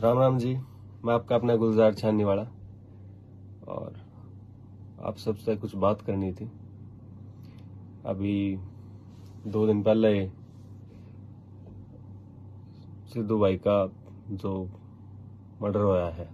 राम राम जी। मैं आपका अपना गुलजार छानने वाला, और आप सबसे कुछ बात करनी थी। अभी 2 दिन पहले सिद्धू भाई का जो मर्डर हुआ है,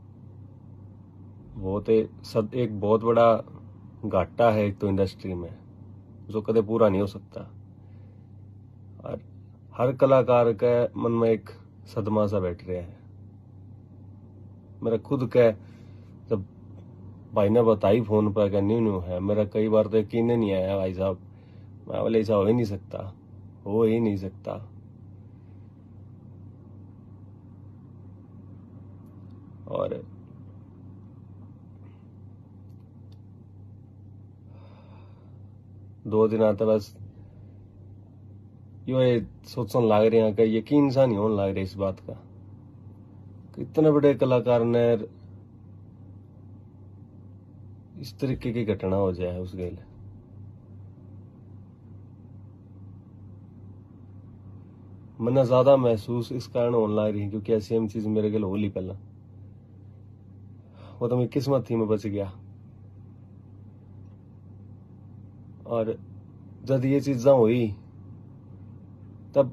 एक बहुत बड़ा घाटा है। एक तो इंडस्ट्री में जो कदे पूरा नहीं हो सकता, और हर कलाकार के मन में एक सदमा सा बैठ रहा है। मेरा खुद का जब भाई ने बताई फोन पर क्या न्यू है, मेरा कई बार तो यकीन नहीं आया। भाई साहब, मैं बोले ऐसा हो ही नहीं सकता, हो ही नहीं सकता। और दो दिन आते बस ये सोचने लग रहे हैं कि यकीन सा नहीं होने लग रहा इस बात का कि इतने बड़े कलाकार ने इस तरीके की घटना हो जाए उसके लिए। मैंने ज्यादा महसूस इस कारण होने लग रही है क्योंकि ऐसी सेम चीज मेरे लिए होली पहला, वो तो मेरी किस्मत थी, मैं बच गया। और जब ये चीजें हुई तब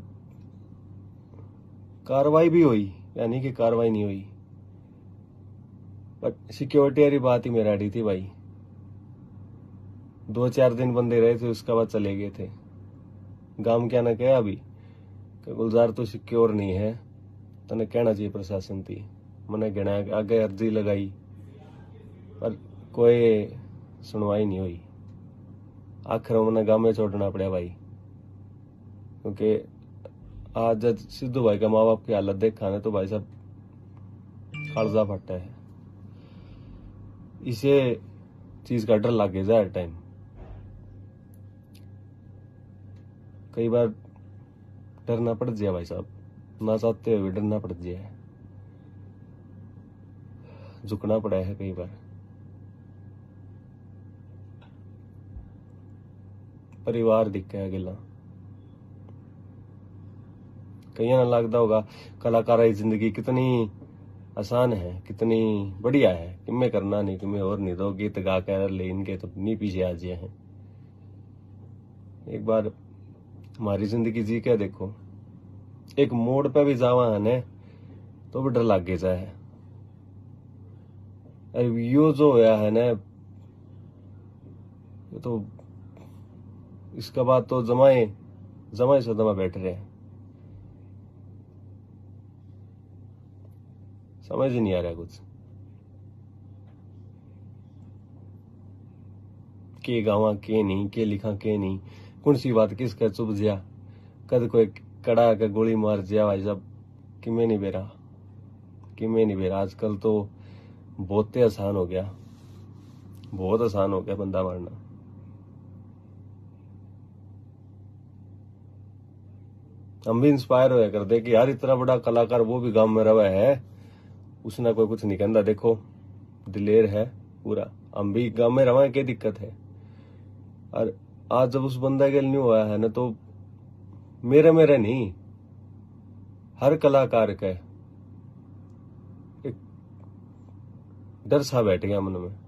कार्रवाई भी हुई, यानी कि कार्रवाई नहीं हुई, बट सिक्योरिटी वाली बात ही मेरा अड़ी थी भाई। 2-4 दिन बंदे रहे थे, उसके बाद चले गए थे। गांव क्या ना कहा अभी कि गुलजार तो सिक्योर नहीं है, तने कहना चाहिए प्रशासन थी। मैंने गिना आगे अर्जी लगाई पर कोई सुनवाई नहीं हुई। आखिर मैंने गांव में छोड़ना पड़ा भाई, क्योंकि आज जब सिद्धू भाई का माँ बाप की हालत देखा ना तो भाई साहब कालजा फटा है। इसे चीज का डर लग गया हर टाइम। कई बार डरना पड़ जाए भाई साहब, ना चाहते हुए डरना पड़ जाए, झुकना पड़ा है कई बार। परिवार दिखा है गिला, कहीं ना लगता होगा कलाकार की जिंदगी कितनी आसान है, कितनी बढ़िया है, कि मैं करना नहीं, कि मैं और नहीं, दो गीत गा कर ले इनके तो नहीं पीछे आ जाए हैं। एक बार हमारी जिंदगी जी के देखो, एक मोड़ पे भी जावा है तो भी डर लग गया जाए। यो जो होया है ना, तो इसके बाद तो जमाए सदमा बैठ रहे हैं। समझ ही नहीं आ रहा कुछ, के गावा के नहीं, के लिखा के नहीं, कौन सी बात किसका चुप जिया, कद कोई कड़ा के गोली मार जिया भाई साहब। किमें नहीं बेरा आजकल तो बहुत ही आसान हो गया, बहुत आसान हो गया बंदा मारना। हम भी इंस्पायर होया कर दे कि यार इतना बड़ा कलाकार वो भी गांव में रहा है, उसने कोई कुछ नहीं कहता, देखो दिलेर है पूरा। हम भी गांव में रहा है, क्या दिक्कत है। और आज जब उस बंदा के न्यू हुआ है ना, तो मेरे नहीं, हर कलाकार का एक डर सा बैठ गया मन में।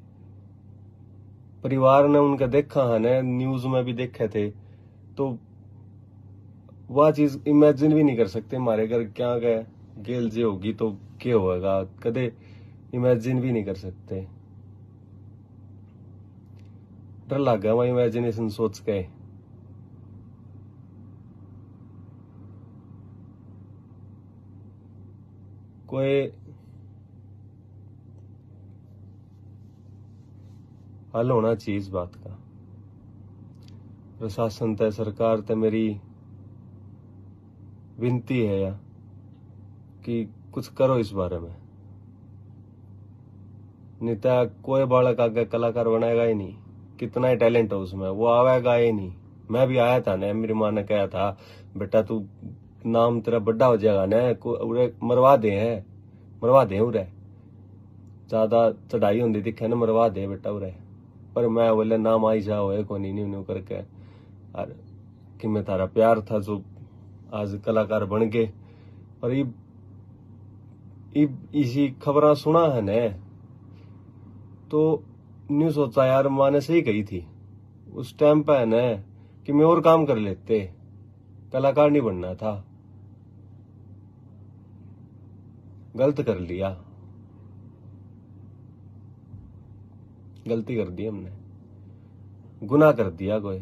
परिवार ने उनका देखा है ना, न्यूज में भी देखे थे, तो वह चीज इमेजिन भी नहीं कर सकते हमारे घर क्या गए गेल जी होगी तो क्या होगा, कदे इमेजिन भी नहीं कर सकते। डर लग गया वहां इमेजिनेशन सोच के। कोई हल होना चाहिए इस बात का। प्रशासन तय, सरकार तय मेरी विनती है या कि कुछ करो इस बारे में। नहीं तो कोई बालक आगे कलाकार बनाएगा ही नहीं, कितना ही टैलेंट हो उसमें, वो आवेगा ही नहीं। मैं भी आया था ना, मेरी माँ ने कहा था बेटा तू नाम तेरा बड़ा हो जाएगा ना, उरे मरवा दे उरे, ज्यादा चढ़ाई होती दिखे ना, मरवा दे बेटा उरे। पर मैं बोले नाम आई जा हो को नहीं करके, और कि मैं तारा प्यार था जो आज कलाकार बन गए। और ये इसी खबरा सुना है ने तो न्यू सोचा यार माँ ने सही कही थी उस टाइम पे है न कि मैं और काम कर लेते, कलाकार नहीं बनना था। गलत कर लिया, गलती कर दी हमने, गुनाह कर दिया कोई।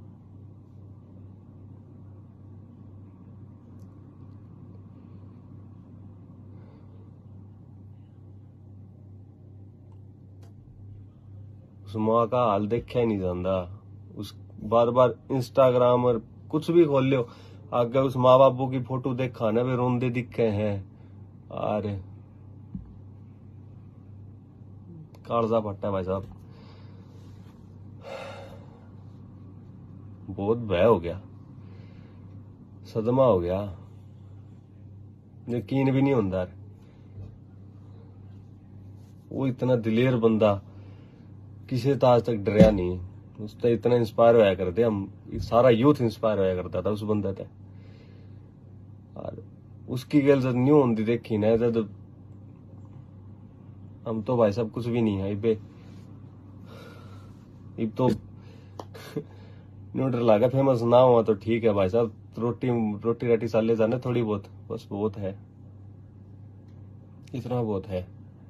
उस माँ का हाल देखा ही नहीं जाता। उस बार बार इंस्टाग्राम और कुछ भी खोल लो, आगे उस माँ बापू की फोटो देखा ना वे रोंदे दिखे हैं। अरे कालजा फटा भाई साहब, बहुत भय हो गया, सदमा हो गया, यकीन भी नहीं होता। वो इतना दिलेर बंदा किसी तो आज तक डरिया नहीं, उससे इतना इंस्पायर होया करते हम, सारा यूथ इंस्पायर होया करता था उस बंदे से। और उसकी गल जब न्यू होती देखी ना जब हम तो भाई साहब कुछ भी नहीं है इबे, इब तो न्यूट्रल लागा फेमस ना हुआ तो ठीक है भाई साहब, रोटी राटी साले जाने थोड़ी बहुत, बस बहुत है, इतना बहुत है।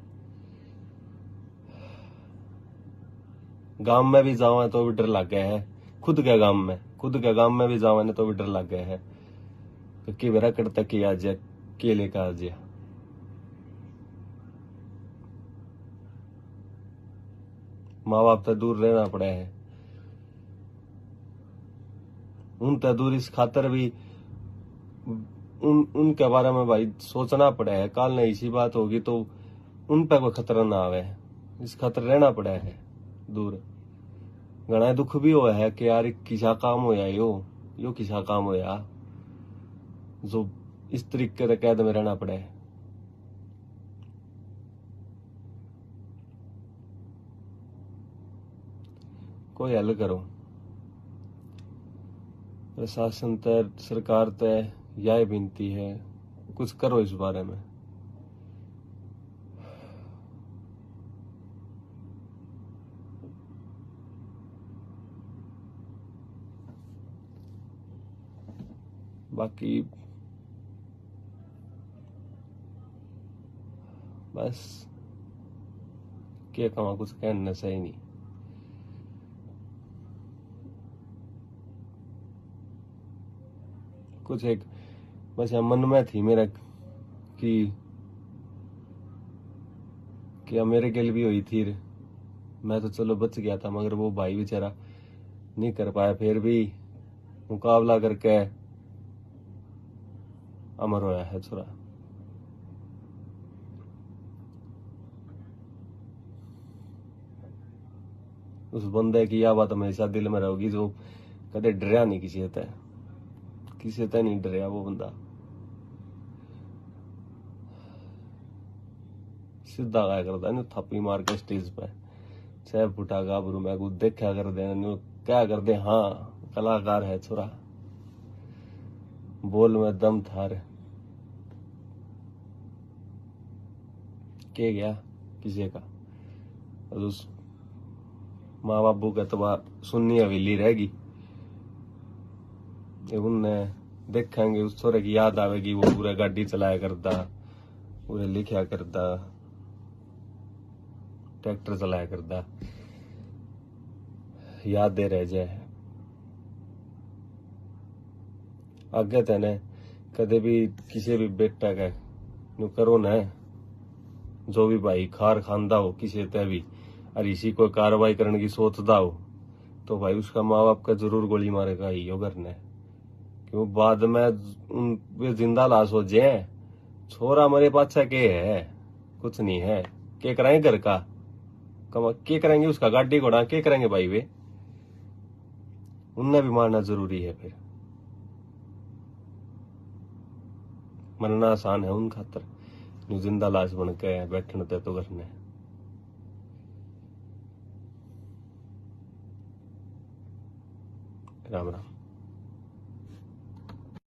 गांव में भी जावा तो भी डर लग गया है, खुद के गांव में भी जावा ने तो भी डर लग गया है कि मेरा करता कि आज के लेकर आज माँ बाप से दूर रहना पड़ा है। उनसे दूर इस खातर भी उनके बारे में भाई सोचना पड़ा है, काल ने इसी बात होगी तो उन पे कोई खतरा ना आवे, इस खातर रहना पड़ा है दूर। घना दुख भी हुआ है कि यार किसा काम होया यो किसा काम होया जो इस तरीके से कैद में रहना पड़े। कोई हल करो, प्रशासन तय सरकार तय यह विनती है, कुछ करो इस बारे में। बाकी बस क्या कहूँ, कुछ कहना सही नहीं। कुछ एक बस मन में थी मेरा कि मेरे के लिए भी हुई थी, मैं तो चलो बच गया था, मगर वो भाई बेचारा नहीं कर पाया, फिर भी मुकाबला करके अमर होया है छोरा। उस बंदे की यह बात हमेशा दिल में रहोगी जो कदे डरिया नहीं किसी से नहीं डरिया वो बंदा, सीधा गाया करता है थापी मार के स्टेज पे, 6 फुटा गाभरू मैं कुछ देखा कर दे, क्या कर दे, हाँ कलाकार है छोरा, बोल में दम थार के गया किसी का। और उस माँ बापू का तो सुननी हवेली रहेगी, उनने देखेंगे उस छोरे की याद आवेगी, वो पूरा गाड़ी चलाया करता, पूरे लिखा करता, ट्रैक्टर चलाया करता, याद दे रह जाए। आगे तेने कदे भी किसी भी बेटा का नु करो न, जो भी भाई खार खांदा हो किसी ते भी और इसी कोई कार्रवाई करने की सोचता हो तो भाई उसका माँ बाप का जरूर गोली मारेगा ही यो करने, क्यों बाद में वे जिंदा लाश हो जाए, छोरा मेरे पाछा के है, कुछ नहीं है, के कराएंगे घर का के करेंगे, उसका गाड़ी घोड़ा के करेंगे भाई, वे उनने भी मारना जरूरी है। फिर मरना आसान है उन खातर, जिंदा लाश बन के बैठने ते तो करने। राम राम।